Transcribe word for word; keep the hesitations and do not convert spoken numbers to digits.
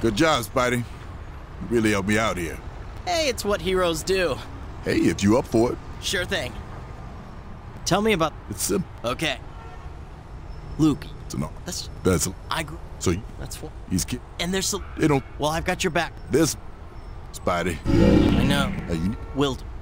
Good job, Spidey. You really helped me out here. Hey, it's what heroes do. Hey, if you up for it. Sure thing. Tell me about... It's simple. Okay. Luke. So no. That's... That's... I grew... So you, That's what... he's kid. And there's... They don't... Well, I've got your back. This... Spidey. I know. Hey, you... Will do.